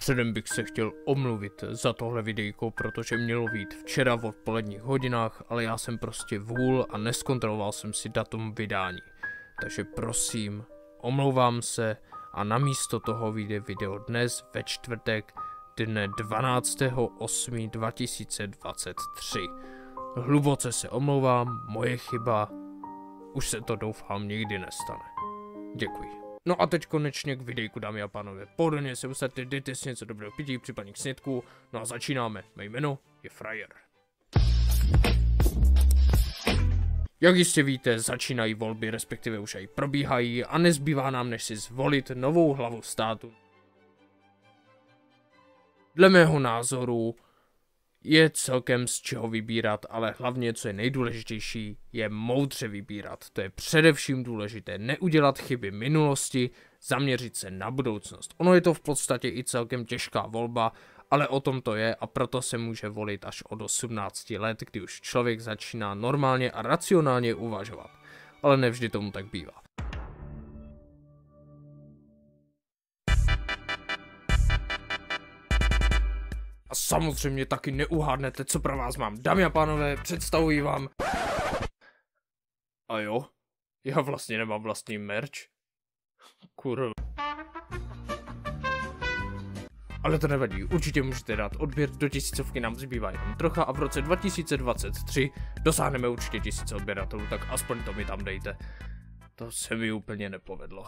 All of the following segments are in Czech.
Předem bych se chtěl omluvit za tohle videjko, protože mělo být včera v odpoledních hodinách, ale já jsem prostě vůl a neskontroloval jsem si datum vydání. Takže prosím, omlouvám se a namísto toho vyjde video dnes ve čtvrtek dne 12.8.2023. Hluboce se omlouvám, moje chyba, už se to doufám nikdy nestane. Děkuji. No a teď konečně k videjku, dámy a pánové. Pohodlně se usaďte, dejte si něco dobrého pití, případně k snědku. No a začínáme. Mé jméno je Frajer. Jak jistě víte, začínají volby, respektive už aj probíhají a nezbývá nám než si zvolit novou hlavu státu. Dle mého názoru je celkem z čeho vybírat, ale hlavně, co je nejdůležitější, je moudře vybírat. To je především důležité, neudělat chyby minulosti, zaměřit se na budoucnost. Ono je to v podstatě i celkem těžká volba, ale o tom to je a proto se může volit až od 18 let, kdy už člověk začíná normálně a racionálně uvažovat. Ale nevždy tomu tak bývá. A samozřejmě taky neuhádnete, co pro vás mám. Dámy a pánové, představuji vám... A jo? Já vlastně nemám vlastní merch. Kurva. Ale to nevadí, určitě můžete dát odběr, do 1000 nám zbývá jenom trocha a v roce 2023 dosáhneme určitě 1000 odběratelů, tak aspoň to mi tam dejte. To se mi úplně nepovedlo.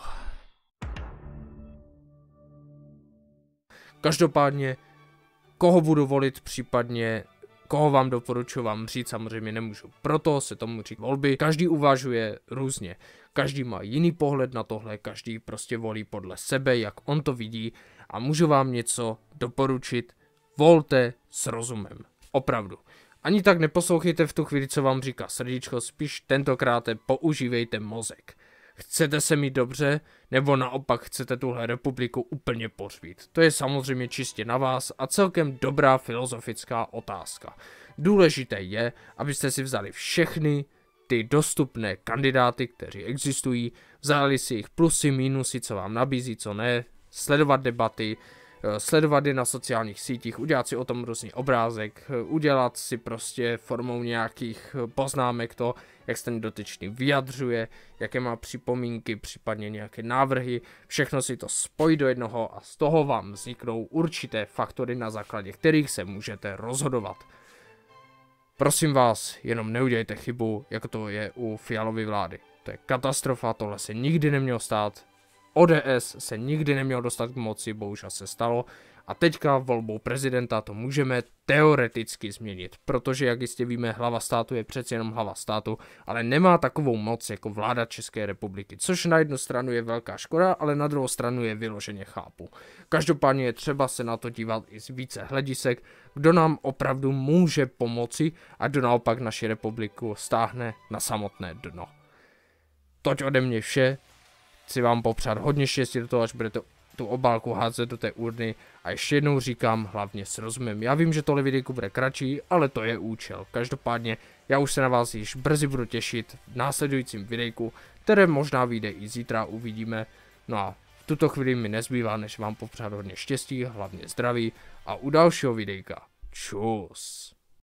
Každopádně, koho budu volit, případně koho vám doporučuji vám říct, samozřejmě nemůžu. Proto se tomu říká volby. Každý uvažuje různě. Každý má jiný pohled na tohle, každý prostě volí podle sebe, jak on to vidí a můžu vám něco doporučit. Volte s rozumem. Opravdu. Ani tak neposlouchejte v tu chvíli, co vám říká srdíčko, spíš tentokrát používejte mozek. Chcete se mít dobře, nebo naopak chcete tuhle republiku úplně pořvít? To je samozřejmě čistě na vás a celkem dobrá filozofická otázka. Důležité je, abyste si vzali všechny ty dostupné kandidáty, kteří existují, vzali si jich plusy, mínusy, co vám nabízí, co ne, sledovat debaty, sledovat je na sociálních sítích, udělat si o tom různý obrázek, udělat si prostě formou nějakých poznámek to, jak se ten dotyčný vyjadřuje, jaké má připomínky, případně nějaké návrhy, všechno si to spojí do jednoho a z toho vám vzniknou určité faktory, na základě kterých se můžete rozhodovat. Prosím vás, jenom neudělejte chybu, jako to je u Fialovy vlády. To je katastrofa, tohle se nikdy nemělo stát. ODS se nikdy neměl dostat k moci, bohužel se stalo a teďka volbou prezidenta to můžeme teoreticky změnit, protože jak jistě víme, hlava státu je přeci jenom hlava státu, ale nemá takovou moc jako vláda České republiky, což na jednu stranu je velká škoda, ale na druhou stranu je vyloženě chápu. Každopádně je třeba se na to dívat i z více hledisek, kdo nám opravdu může pomoci a kdo naopak naši republiku stáhne na samotné dno. Toť ode mě vše. Chci vám popřát hodně štěstí do toho, až budete tu obálku házet do té urny a ještě jednou říkám, hlavně s rozumem. Já vím, že tohle videjko bude kratší, ale to je účel. Každopádně já už se na vás již brzy budu těšit v následujícím videjku, které možná vyjde i zítra, uvidíme. No a v tuto chvíli mi nezbývá, než vám popřát hodně štěstí, hlavně zdraví a u dalšího videjka. Čus.